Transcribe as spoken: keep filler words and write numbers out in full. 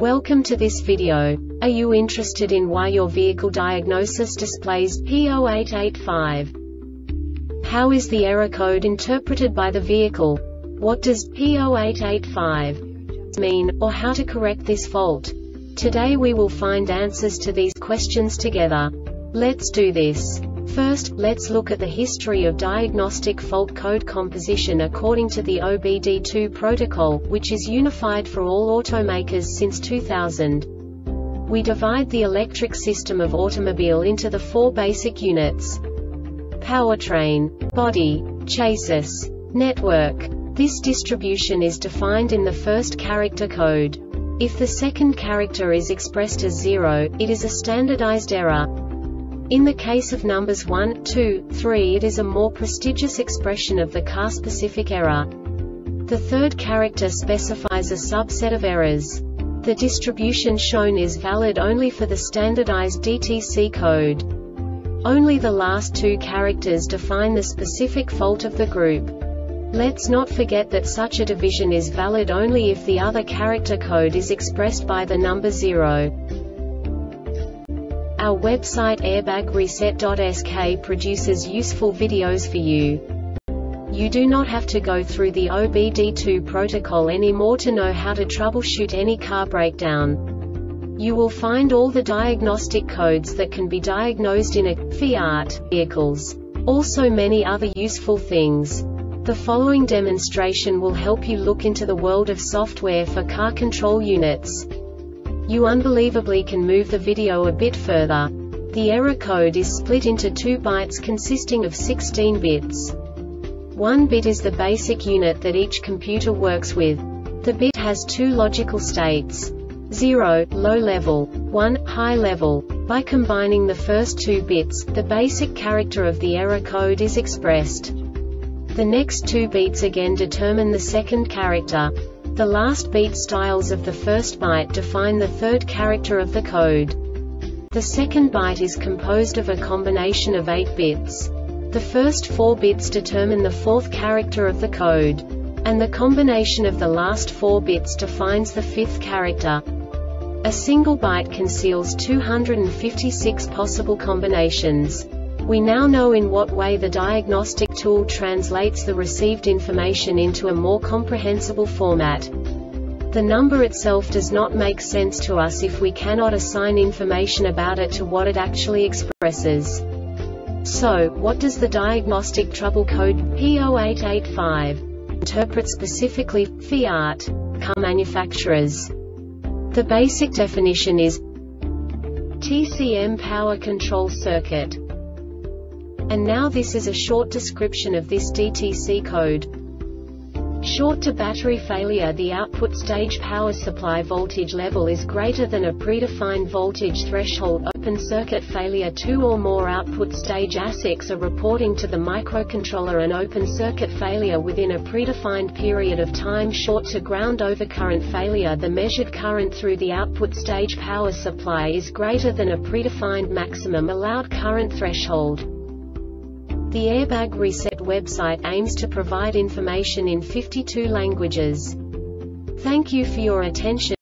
Welcome to this video. Are you interested in why your vehicle diagnosis displays P zero eight eight five? How is the error code interpreted by the vehicle? What does P zero eight eight five mean, or how to correct this fault? Today we will find answers to these questions together. Let's do this. First, let's look at the history of diagnostic fault code composition according to the O B D two protocol, which is unified for all automakers since two thousand. We divide the electric system of automobile into the four basic units: powertrain, body, chassis, network. This distribution is defined in the first character code. If the second character is expressed as zero, it is a standardized error. In the case of numbers one, two, three, it is a more prestigious expression of the car-specific error. The third character specifies a subset of errors. The distribution shown is valid only for the standardized D T C code. Only the last two characters define the specific fault of the group. Let's not forget that such a division is valid only if the other character code is expressed by the number zero. Our website airbag reset dot S K produces useful videos for you. You do not have to go through the O B D two protocol anymore to know how to troubleshoot any car breakdown. You will find all the diagnostic codes that can be diagnosed in a Fiat vehicles. Also many other useful things. The following demonstration will help you look into the world of software for car control units. You unbelievably can move the video a bit further. The error code is split into two bytes consisting of sixteen bits. One bit is the basic unit that each computer works with. The bit has two logical states: zero, low level, one, high level. By combining the first two bits, the basic character of the error code is expressed. The next two bits again determine the second character. The last beat styles of the first byte define the third character of the code. The second byte is composed of a combination of eight bits. The first four bits determine the fourth character of the code. And the combination of the last four bits defines the fifth character. A single byte conceals two hundred fifty-six possible combinations. We now know in what way the diagnostic tool translates the received information into a more comprehensible format. The number itself does not make sense to us if we cannot assign information about it to what it actually expresses. So, what does the diagnostic trouble code P zero eight eight five interpret specifically for Fiat car manufacturers? The basic definition is T C M power control circuit. And now this is a short description of this D T C code. Short to battery failure. The output stage power supply voltage level is greater than a predefined voltage threshold. Open circuit failure. Two or more output stage A S I Cs are reporting to the microcontroller an open circuit failure within a predefined period of time. Short to ground overcurrent failure. The measured current through the output stage power supply is greater than a predefined maximum allowed current threshold. The Airbag Reset website aims to provide information in fifty-two languages. Thank you for your attention.